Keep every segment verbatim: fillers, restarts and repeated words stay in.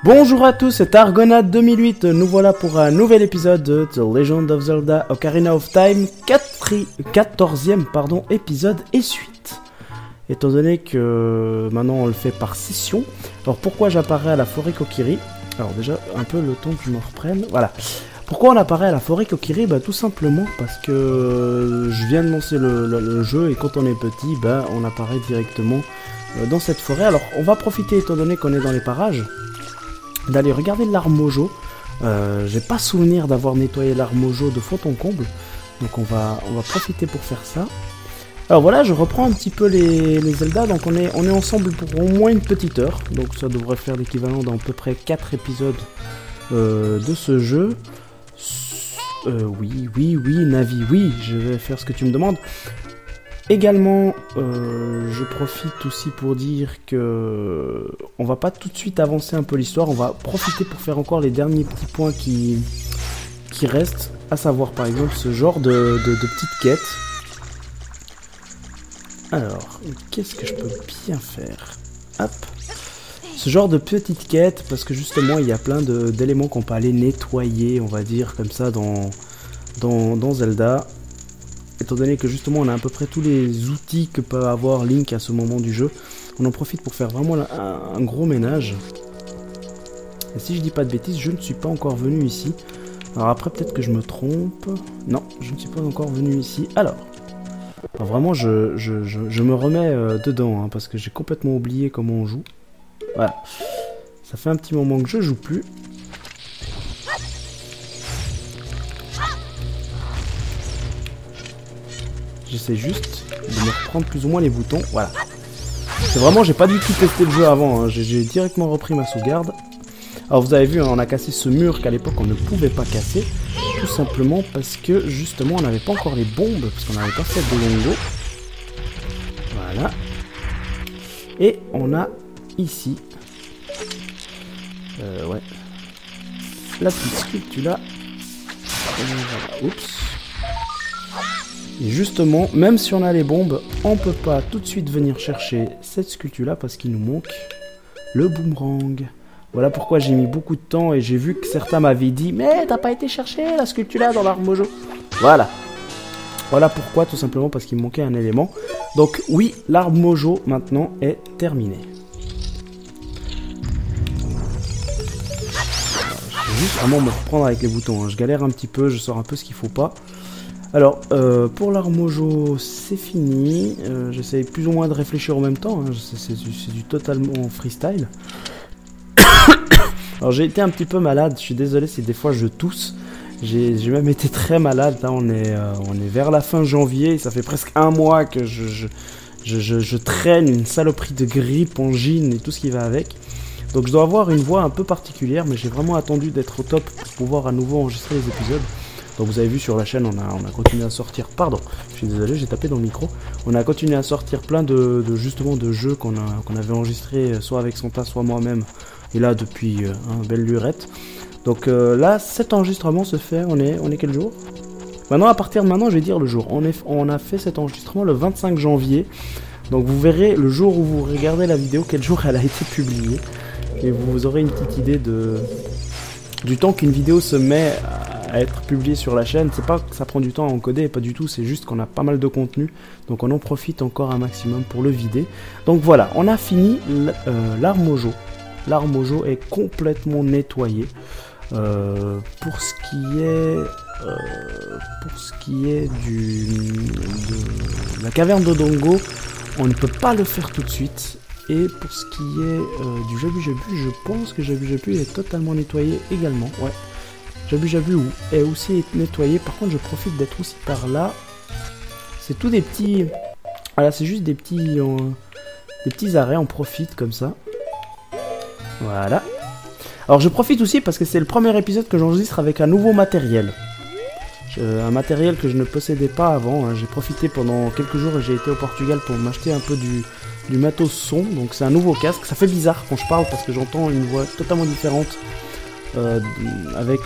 Bonjour à tous, c'est Argonaut deux mille huit, nous voilà pour un nouvel épisode de The Legend of Zelda Ocarina of Time, quatorzième pardon, épisode et suite. Étant donné que maintenant on le fait par session, alors pourquoi j'apparais à la forêt Kokiri? Alors déjà, un peu le temps que je me reprenne, voilà. Pourquoi on apparaît à la forêt Kokiri? Bah tout simplement parce que je viens de lancer le, le, le jeu et quand on est petit, bah on apparaît directement dans cette forêt. Alors on va profiter, étant donné qu'on est dans les parages, d'aller regarder l'arbre Mojo. Euh, j'ai pas souvenir d'avoir nettoyé l'arbre Mojo de fond en comble, donc on va, on va profiter pour faire ça. Alors voilà, je reprends un petit peu les, les Zelda, donc on est, on est ensemble pour au moins une petite heure, donc ça devrait faire l'équivalent d'à peu près quatre épisodes euh, de ce jeu. Euh, oui, oui, oui, Navi, oui, je vais faire ce que tu me demandes. Également, euh, je profite aussi pour dire que on va pas tout de suite avancer un peu l'histoire, on va profiter pour faire encore les derniers petits points qui, qui restent, à savoir par exemple ce genre de, de, de petites quêtes. Alors, qu'est-ce que je peux bien faire? Hop. Ce genre de petites quêtes, parce que justement il y a plein d'éléments qu'on peut aller nettoyer, on va dire, comme ça dans, dans, dans Zelda. Étant donné que justement on a à peu près tous les outils que peut avoir Link à ce moment du jeu, on en profite pour faire vraiment un, un gros ménage. Et si je dis pas de bêtises, je ne suis pas encore venu ici. Alors après peut-être que je me trompe. Non, je ne suis pas encore venu ici. Alors, alors vraiment je, je, je, je me remets euh, dedans, hein, parce que j'ai complètement oublié comment on joue. Voilà. Ça fait un petit moment que je joue plus. J'essaie juste de me reprendre plus ou moins les boutons. Voilà. C'est vraiment, j'ai pas du tout testé le jeu avant. Hein. J'ai directement repris ma sauvegarde. Alors vous avez vu, hein, on a cassé ce mur qu'à l'époque on ne pouvait pas casser. Tout simplement parce que justement on n'avait pas encore les bombes. Parce qu'on n'avait pas fait de longo. Voilà. Et on a ici. Euh, ouais. La petite sculpture là. Voilà. Oups. Et justement, même si on a les bombes, on peut pas tout de suite venir chercher cette sculpture là parce qu'il nous manque le boomerang. Voilà pourquoi j'ai mis beaucoup de temps et j'ai vu que certains m'avaient dit mais t'as pas été chercher la sculpture là dans l'arbre Mojo. Voilà. Voilà pourquoi, tout simplement parce qu'il me manquait un élément. Donc oui, l'arbre Mojo maintenant est terminé. Je vais juste vraiment me reprendre avec les boutons, hein. Je galère un petit peu, je sors un peu ce qu'il faut pas. Alors, euh, pour l'arbre Mojo, c'est fini. Euh, J'essaye plus ou moins de réfléchir en même temps. Hein. C'est du, du totalement freestyle. Alors, j'ai été un petit peu malade. Je suis désolé si des fois je tousse. J'ai même été très malade. Là, on est, euh, on est vers la fin janvier. Ça fait presque un mois que je, je, je, je, je traîne une saloperie de grippe, angine et tout ce qui va avec. Donc, je dois avoir une voix un peu particulière. Mais j'ai vraiment attendu d'être au top pour pouvoir à nouveau enregistrer les épisodes. Donc vous avez vu sur la chaîne, on a, on a continué à sortir, pardon, je suis désolé, j'ai tapé dans le micro, on a continué à sortir plein de, de justement de jeux qu'on qu'on avait enregistrés soit avec Santa, soit moi-même, et là depuis euh, un belle lurette. Donc euh, là, cet enregistrement se fait, on est, on est quel jour? Maintenant, à partir de maintenant, je vais dire le jour. On, est, on a fait cet enregistrement le vingt-cinq janvier, donc vous verrez le jour où vous regardez la vidéo, quel jour elle a été publiée, et vous aurez une petite idée de, du temps qu'une vidéo se met à à être publié sur la chaîne. C'est pas que ça prend du temps à encoder, pas du tout, c'est juste qu'on a pas mal de contenu, donc on en profite encore un maximum pour le vider. Donc voilà, on a fini euh, l'arbre Mojo. L'arbre Mojo est complètement nettoyé. Euh, pour ce qui est euh, pour ce qui est du de la caverne d'Odongo, on ne peut pas le faire tout de suite. Et pour ce qui est euh, du Jabu Jabu, je pense que Jabu Jabu est totalement nettoyé également. Ouais. Jabu Jabu est aussi nettoyé. Par contre, je profite d'être aussi par là. C'est tout des petits... Voilà, c'est juste des petits... Euh, des petits arrêts. On profite comme ça. Voilà. Alors, je profite aussi parce que c'est le premier épisode que j'enregistre avec un nouveau matériel. Je, un matériel que je ne possédais pas avant. Hein. J'ai profité pendant quelques jours et j'ai été au Portugal pour m'acheter un peu du, du matos son. Donc, c'est un nouveau casque. Ça fait bizarre quand je parle parce que j'entends une voix totalement différente. Euh, avec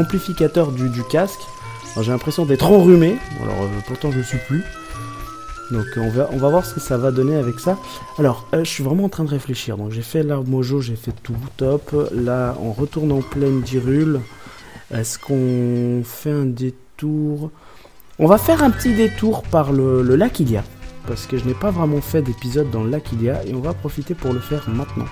l'amplificateur du, du casque. J'ai l'impression d'être enrhumé, alors euh, pourtant je ne suis plus. Donc on va, on va voir ce que ça va donner avec ça. Alors, euh, je suis vraiment en train de réfléchir. Donc j'ai fait l'arbre mojo, j'ai fait tout top. Là, on retourne en plaine d'Hyrule. Est-ce qu'on fait un détour? On va faire un petit détour par le, le lac Hylia. Parce que je n'ai pas vraiment fait d'épisode dans le lac Hylia. Et on va profiter pour le faire maintenant.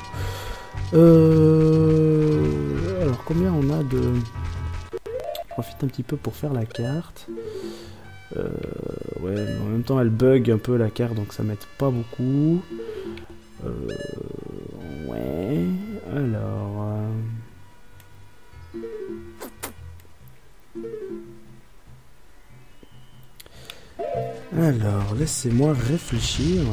Euh... Alors, combien on a de... Je profite un petit peu pour faire la carte. Euh, ouais, mais en même temps elle bug un peu la carte, donc ça m'aide pas beaucoup. Euh, ouais, alors... Euh... Alors, laissez-moi réfléchir.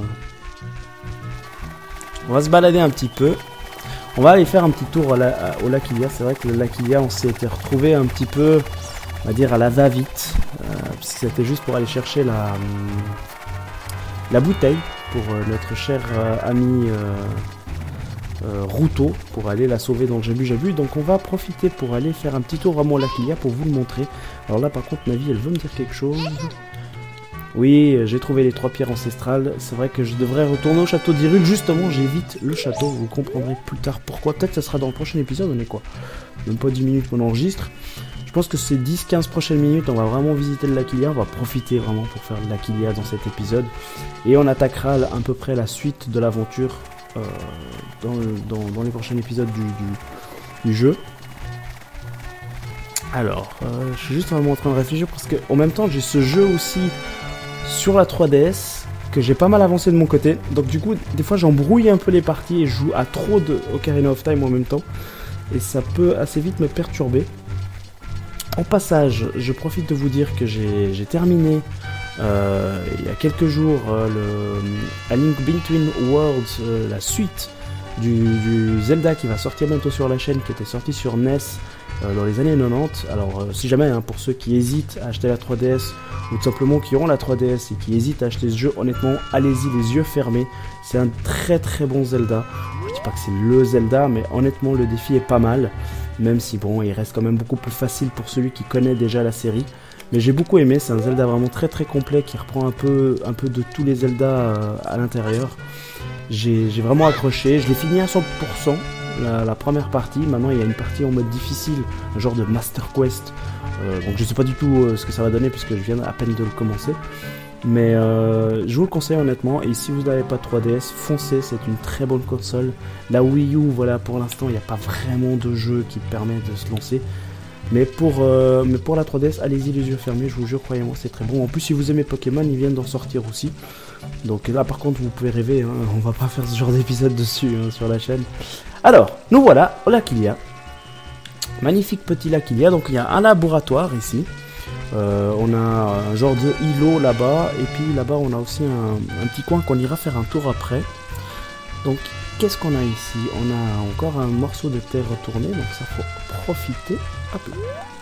On va se balader un petit peu. On va aller faire un petit tour à la, à, au lac Hylia. C'est vrai que le lac Hylia, on s'est été retrouvé un petit peu, on va dire, à la va-vite. Euh, puisque c'était juste pour aller chercher la, la bouteille pour euh, notre cher euh, ami euh, euh, Routo, pour aller la sauver dans le Jabu Jabu. Donc on va profiter pour aller faire un petit tour à mon lac Hylia pour vous le montrer. Alors là par contre ma vie elle veut me dire quelque chose. Oui, j'ai trouvé les trois pierres ancestrales. C'est vrai que je devrais retourner au château d'Hyrule. Justement, j'évite le château. Vous comprendrez plus tard pourquoi. Peut-être que ça sera dans le prochain épisode. On est quoi? Même pas dix minutes qu'on enregistre. Je pense que ces dix quinze prochaines minutes, on va vraiment visiter le lac Hylia. On va profiter vraiment pour faire le lac Hylia dans cet épisode. Et on attaquera à peu près la suite de l'aventure euh, dans, dans, dans les prochains épisodes du, du, du jeu. Alors, euh, je suis juste vraiment en train de réfléchir parce que en même temps, j'ai ce jeu aussi sur la trois D S que j'ai pas mal avancé de mon côté. Donc du coup, des fois, j'embrouille un peu les parties et je joue à trop de Ocarina of Time en même temps. Et ça peut assez vite me perturber. En passage, je profite de vous dire que j'ai terminé euh, il y a quelques jours euh, le A Link Between Worlds, euh, la suite du, du Zelda qui va sortir bientôt sur la chaîne, qui était sorti sur N E S euh, dans les années quatre-vingt-dix. Alors euh, si jamais, hein, pour ceux qui hésitent à acheter la trois D S, ou tout simplement qui ont la trois D S et qui hésitent à acheter ce jeu, honnêtement, allez-y les yeux fermés. C'est un très très bon Zelda. Je dis pas que c'est le Zelda, mais honnêtement le défi est pas mal. Même si bon, il reste quand même beaucoup plus facile pour celui qui connaît déjà la série. Mais j'ai beaucoup aimé, c'est un Zelda vraiment très très complet qui reprend un peu, un peu de tous les Zelda euh, à l'intérieur. J'ai vraiment accroché, je l'ai fini à cent pour cent, la, la première partie. Maintenant il y a une partie en mode difficile, un genre de Master Quest. Euh, donc je sais pas du tout euh, ce que ça va donner puisque je viens à peine de le commencer. Mais euh, je vous le conseille honnêtement, et si vous n'avez pas de trois D S, foncez, c'est une très bonne console. La Wii U, voilà, pour l'instant, il n'y a pas vraiment de jeu qui permet de se lancer. Mais pour, euh, mais pour la trois D S, allez-y les yeux fermés, je vous jure, croyez-moi, c'est très bon. En plus, si vous aimez Pokémon, ils viennent d'en sortir aussi. Donc là, par contre, vous pouvez rêver, hein, on va pas faire ce genre d'épisode dessus hein, sur la chaîne. Alors, nous voilà au lac Hylia. Magnifique petit lac Hylia, donc il y a un laboratoire ici. Euh, on a un genre de îlot là-bas, et puis là-bas on a aussi un, un petit coin qu'on ira faire un tour après. Donc qu'est-ce qu'on a ici? On a encore un morceau de terre retourné, donc ça faut profiter. Hop là.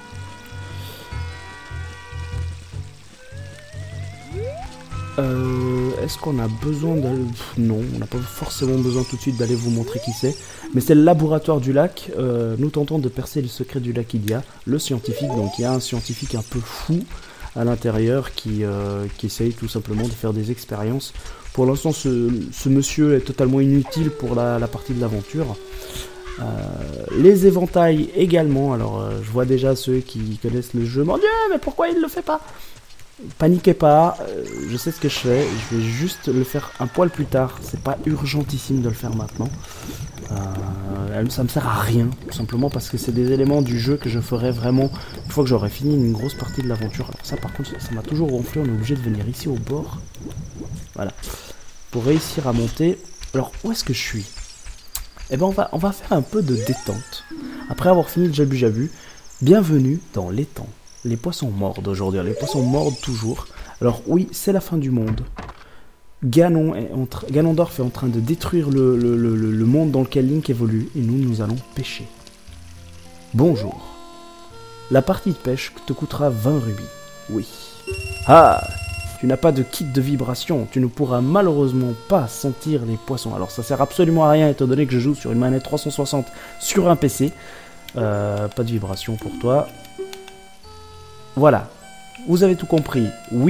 Euh, Est-ce qu'on a besoin d'aller... Non, on n'a pas forcément besoin tout de suite d'aller vous montrer qui c'est. Mais c'est le laboratoire du lac. Euh, nous tentons de percer le secret du lac Hylia. Le scientifique, donc il y a un scientifique un peu fou à l'intérieur qui, euh, qui essaye tout simplement de faire des expériences. Pour l'instant, ce, ce monsieur est totalement inutile pour la, la partie de l'aventure. Euh, les éventails également. Alors, euh, je vois déjà ceux qui connaissent le jeu. Mon Dieu, mais pourquoi il ne le fait pas? Paniquez pas, euh, je sais ce que je fais, je vais juste le faire un poil plus tard, c'est pas urgentissime de le faire maintenant. Euh, ça me sert à rien, tout simplement parce que c'est des éléments du jeu que je ferai vraiment une fois que j'aurai fini une grosse partie de l'aventure. Alors ça par contre, ça m'a toujours gonflé, on est obligé de venir ici au bord. Voilà, pour réussir à monter. Alors où est-ce que je suis? Eh ben on va, on va faire un peu de détente. Après avoir fini le Jabu Jabu, bienvenue dans l'étang. Les poissons mordent aujourd'hui, les poissons mordent toujours. Alors oui, c'est la fin du monde. Ganon est en Ganondorf est en train de détruire le, le, le, le monde dans lequel Link évolue, et nous, nous allons pêcher. Bonjour. La partie de pêche te coûtera vingt rubis. Oui. Ah, tu n'as pas de kit de vibration, tu ne pourras malheureusement pas sentir les poissons. Alors ça sert absolument à rien étant donné que je joue sur une manette trois cent soixante sur un P C. Euh, pas de vibration pour toi. Voilà, vous avez tout compris. Oui,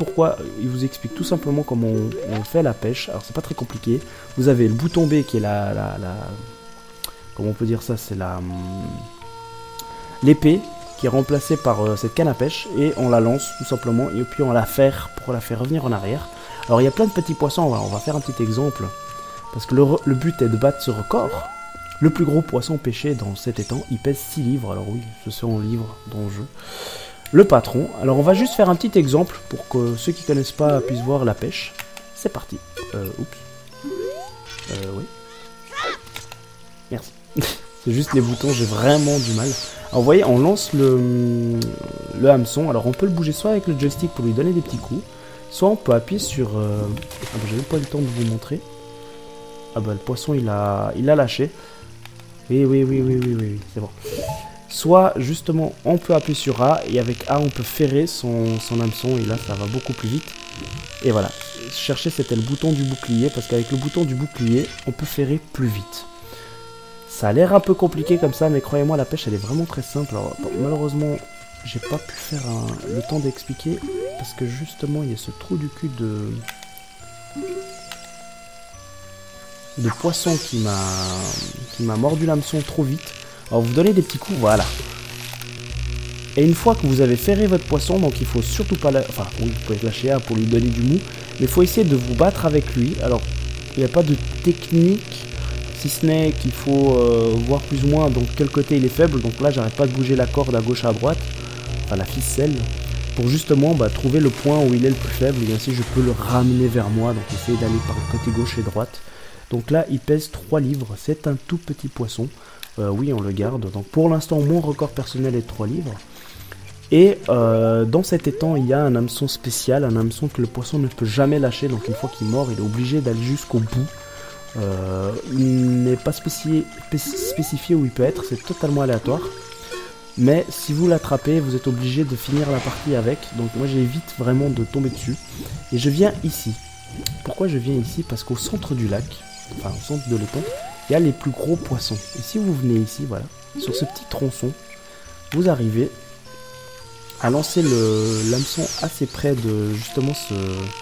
pourquoi. Il vous explique tout simplement comment on, on fait la pêche. Alors c'est pas très compliqué. Vous avez le bouton B qui est la... la, la comment on peut dire ça? C'est la... l'épée qui est remplacée par euh, cette canne à pêche. Et on la lance tout simplement. Et puis on la ferre pour la faire revenir en arrière. Alors il y a plein de petits poissons. On va, on va faire un petit exemple. Parce que le, le but est de battre ce record. Le plus gros poisson pêché dans cet étang, il pèse six livres. Alors oui, ce sont livres dans le jeu. Le patron. Alors on va juste faire un petit exemple pour que ceux qui connaissent pas puissent voir la pêche. C'est parti. Euh, oups. Euh, oui. Merci. C'est juste les boutons, j'ai vraiment du mal. Alors vous voyez, on lance le, le hameçon. Alors on peut le bouger soit avec le joystick pour lui donner des petits coups, soit on peut appuyer sur... Euh... Ah bah, j'ai même pas eu le temps de vous montrer. Ah bah le poisson il a, il a lâché. Oui, oui, oui, oui, oui, oui, oui. C'est bon. Soit, justement, on peut appuyer sur A, et avec A, on peut ferrer son, son hameçon, et là, ça va beaucoup plus vite. Et voilà. Chercher, c'était le bouton du bouclier, parce qu'avec le bouton du bouclier, on peut ferrer plus vite. Ça a l'air un peu compliqué comme ça, mais croyez-moi, la pêche, elle est vraiment très simple. Alors, bon, malheureusement, j'ai pas pu faire un, le temps d'expliquer, parce que, justement, il y a ce trou du cul de... de poisson qui m'a qui m'a mordu l'hameçon trop vite. Alors vous donnez des petits coups, voilà. Et une fois que vous avez ferré votre poisson, donc il faut surtout pas... La... Enfin, oui, vous pouvez lâcher un pour lui donner du mou, mais il faut essayer de vous battre avec lui. Alors, il n'y a pas de technique, si ce n'est qu'il faut euh, voir plus ou moins donc quel côté il est faible. Donc là, j'arrête pas de bouger la corde à gauche à droite, enfin la ficelle, pour justement bah, trouver le point où il est le plus faible, et ainsi je peux le ramener vers moi, donc essayer d'aller par le côté gauche et droite. Donc là, il pèse trois livres, c'est un tout petit poisson. Euh, oui, on le garde. Donc pour l'instant, mon record personnel est de trois livres. Et euh, dans cet étang, il y a un hameçon spécial, un hameçon que le poisson ne peut jamais lâcher. Donc une fois qu'il mord, il est obligé d'aller jusqu'au bout. Euh, il n'est pas spécifié, spécifié où il peut être, c'est totalement aléatoire. Mais si vous l'attrapez, vous êtes obligé de finir la partie avec. Donc moi, j'évite vraiment de tomber dessus. Et je viens ici. Pourquoi je viens ici? Parce qu'au centre du lac, enfin au centre de l'étang, il y a les plus gros poissons. Et si vous venez ici, voilà, sur ce petit tronçon, vous arrivez à lancer le l'hameçon assez près de justement ce,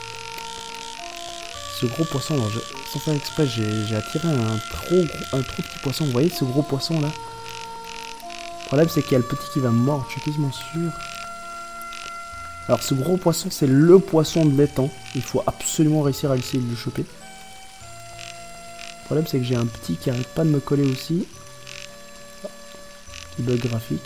ce gros poisson. Alors, je, sans faire exprès, j'ai attiré un trop, gros, un trop petit poisson. Vous voyez ce gros poisson là? Le problème c'est qu'il y a le petit qui va me mordre, je suis quasiment sûr. Alors ce gros poisson, c'est le poisson de l'étang. Il faut absolument réussir à essayer de le choper. Le problème c'est que j'ai un petit qui arrête pas de me coller aussi. Petit bug graphique.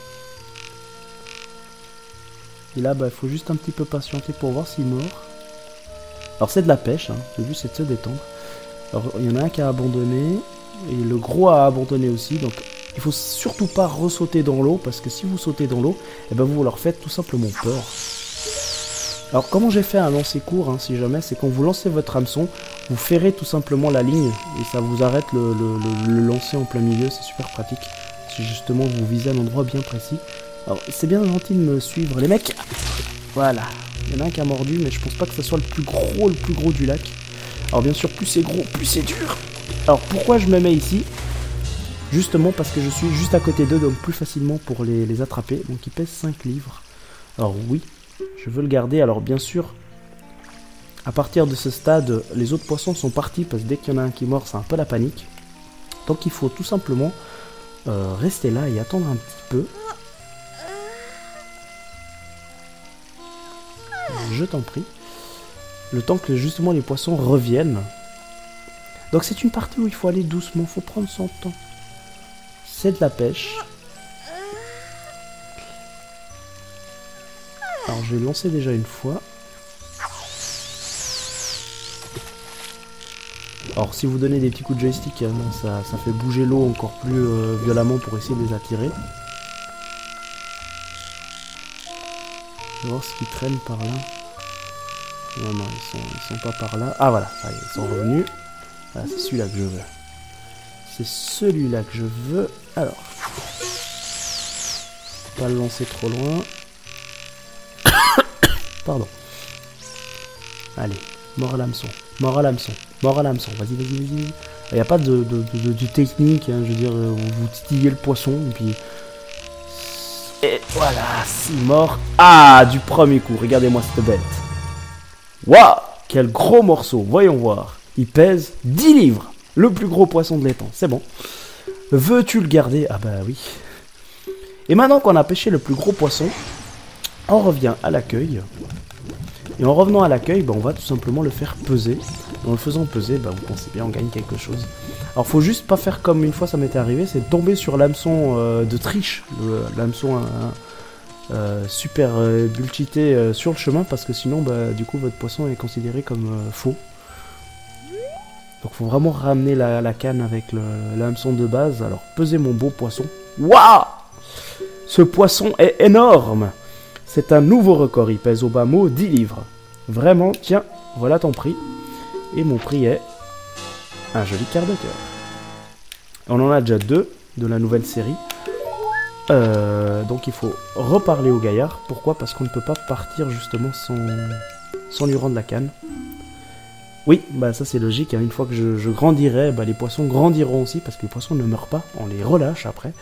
Et là, bah, il faut juste un petit peu patienter pour voir s'il mord. Alors c'est de la pêche, hein. Le but c'est de se détendre. Alors il y en a un qui a abandonné. Et le gros a abandonné aussi. Donc il faut surtout pas ressauter dans l'eau. Parce que si vous sautez dans l'eau, eh ben, vous leur faites tout simplement peur. Alors comment j'ai fait un lancer court, hein, si jamais, c'est quand vous lancez votre hameçon, vous ferrez tout simplement la ligne et ça vous arrête le, le, le, le lancer en plein milieu, c'est super pratique. Si justement vous visez un endroit bien précis. Alors c'est bien gentil de me suivre les mecs. Voilà, il y en a un qui a mordu, mais je pense pas que ce soit le plus gros, le plus gros du lac. Alors bien sûr, plus c'est gros, plus c'est dur. Alors pourquoi je me mets ici? Justement parce que je suis juste à côté d'eux, donc plus facilement pour les, les attraper. Donc ils pèsent cinq livres. Alors oui, je veux le garder. Alors bien sûr, à partir de ce stade, les autres poissons sont partis parce que dès qu'il y en a un qui mord, c'est un peu la panique. Donc il faut tout simplement euh, rester là et attendre un petit peu. Je t'en prie. Le temps que justement les poissons reviennent. Donc c'est une partie où il faut aller doucement, il faut prendre son temps. C'est de la pêche. Alors je vais lancer déjà une fois. Alors si vous donnez des petits coups de joystick, hein, ça, ça fait bouger l'eau encore plus euh, violemment pour essayer de les attirer. Je vais voir ce qui traîne par là. Non, non, ils sont, ils sont pas par là. Ah voilà, ça y est, ils sont revenus. Voilà, c'est celui-là que je veux. C'est celui-là que je veux. Alors. Pas le lancer trop loin. Pardon. Allez, mort à l'hameçon. Mort à l'hameçon. Mort à l'hameçon. Vas-y, vas-y, vas-y. Il n'y a pas de, de, de, de, de technique, hein, je veux dire, vous titillez le poisson, et puis... Et voilà, c'est mort. Ah, du premier coup, regardez-moi cette bête. Waouh, quel gros morceau, voyons voir. Il pèse dix livres. Le plus gros poisson de l'étang, c'est bon. Veux-tu le garder? Ah bah oui. Et maintenant qu'on a pêché le plus gros poisson, on revient à l'accueil. Et en revenant à l'accueil, bah, on va tout simplement le faire peser. Et en le faisant peser, bah, vous pensez bien, on gagne quelque chose. Alors faut juste pas faire comme une fois ça m'était arrivé, c'est tomber sur l'hameçon euh, de triche. L'hameçon euh, euh, super euh, bullshité euh, sur le chemin, parce que sinon, bah, du coup, votre poisson est considéré comme euh, faux. Donc faut vraiment ramener la, la canne avec le, le hameçon de base. Alors pesez mon beau poisson. Waouh! Ce poisson est énorme! C'est un nouveau record, il pèse au bas mot dix livres. Vraiment, tiens, voilà ton prix. Et mon prix est un joli quart de cœur. On en a déjà deux de la nouvelle série. Euh, donc il faut reparler au gaillard. Pourquoi? Parce qu'on ne peut pas partir justement sans, sans lui rendre la canne. Oui, bah ça c'est logique, hein. Une fois que je, je grandirai, bah les poissons grandiront aussi, parce que les poissons ne meurent pas, on les relâche après.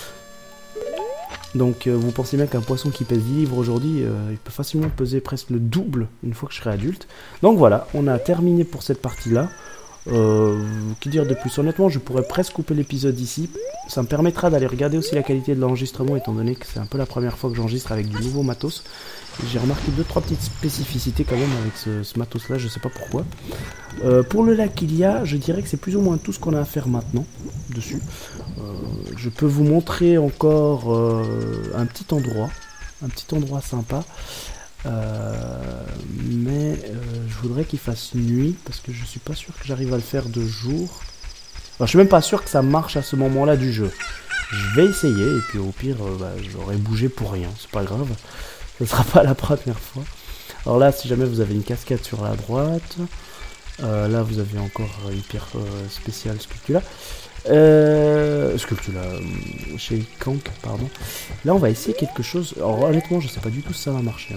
Donc euh, vous pensez bien qu'un poisson qui pèse dix livres aujourd'hui, euh, il peut facilement peser presque le double une fois que je serai adulte. Donc voilà, on a terminé pour cette partie-là. Euh, que dire de plus? Honnêtement, je pourrais presque couper l'épisode ici. Ça me permettra d'aller regarder aussi la qualité de l'enregistrement, étant donné que c'est un peu la première fois que j'enregistre avec du nouveau matos. J'ai remarqué deux trois petites spécificités quand même avec ce, ce matos là, je sais pas pourquoi. Euh, pour le lac Ilia, je dirais que c'est plus ou moins tout ce qu'on a à faire maintenant dessus. Euh, je peux vous montrer encore euh, un petit endroit, un petit endroit sympa. Euh, mais euh, je voudrais qu'il fasse nuit parce que je suis pas sûr que j'arrive à le faire de jour. Alors, je suis même pas sûr que ça marche à ce moment là du jeu. Je vais essayer et puis au pire euh, bah, j'aurais bougé pour rien, c'est pas grave. Ce sera pas la première fois. Alors là, si jamais vous avez une cascade sur la droite, euh, là vous avez encore une pierre euh, spéciale Sculptula. Euh, Sculptula, euh, chez Kank, pardon. Là, on va essayer quelque chose. Alors honnêtement, je sais pas du tout si ça va marcher. Hein.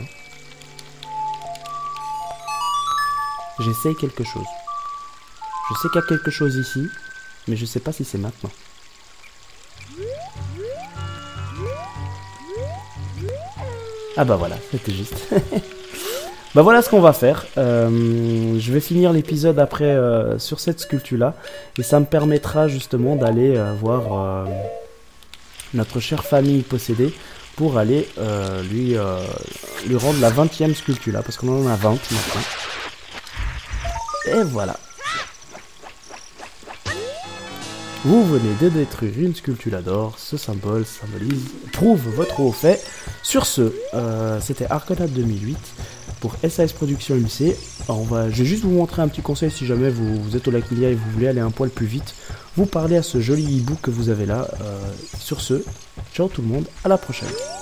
J'essaye quelque chose. Je sais qu'il y a quelque chose ici, mais je sais pas si c'est maintenant. Ah bah voilà, c'était juste. Bah voilà ce qu'on va faire. Euh, je vais finir l'épisode après euh, sur cette sculpture-là. Et ça me permettra justement d'aller euh, voir euh, notre chère famille possédée pour aller euh, lui, euh, lui rendre la vingtième sculpture-là. Parce qu'on en a vingt maintenant. Et voilà. Vous venez de détruire une sculpture d'or, ce symbole symbolise, prouve votre haut fait. Sur ce, euh, c'était Argonaut deux mille huit pour S A S Productions M C. Alors on va, je vais juste vous montrer un petit conseil si jamais vous, vous êtes au lac Ilia et vous voulez aller un poil plus vite. Vous parlez à ce joli hibou que vous avez là. Euh, sur ce, ciao tout le monde, à la prochaine.